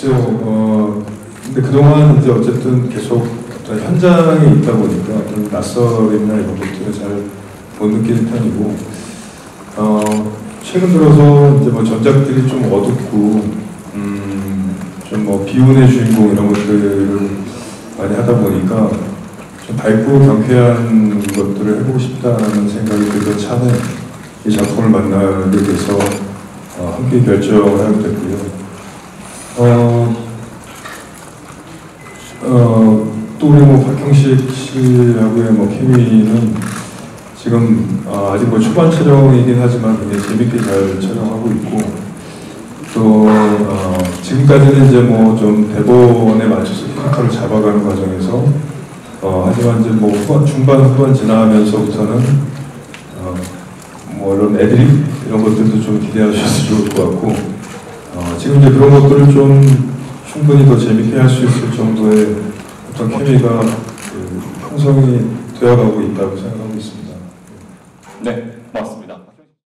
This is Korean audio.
글쎄요, 근데 그동안 이제 어쨌든 계속 어떤 현장에 있다 보니까 어떤 낯설이나 이런 것들을 잘 못 느끼는 편이고, 최근 들어서 이제 뭐 전작들이 좀 어둡고, 좀 뭐 비운의 주인공 이런 것들을 많이 하다 보니까 좀 밝고 경쾌한 것들을 해보고 싶다는 생각이 들던 차는 이 작품을 만나게 돼서 함께 결정을 하게 됐고요. 또 우리 뭐 박형식 씨하고의 뭐 케미는 지금 아직 뭐 초반 촬영이긴 하지만 굉장히 재밌게 잘 촬영하고 있고, 또 지금까지는 이제 뭐 좀 대본에 맞춰서 캐릭터를 잡아가는 과정에서 하지만 이제 뭐 중반 후반 지나면서부터는 뭐 이런 애드립 이런 것들도 좀 기대하셔서 좋을 것 같고, 지금 이제 그런 것들을 좀 충분히 더 재밌게 할 수 있을 정도의 어떤 케미가 형성이 되어가고 있다고 생각하고 있습니다. 네.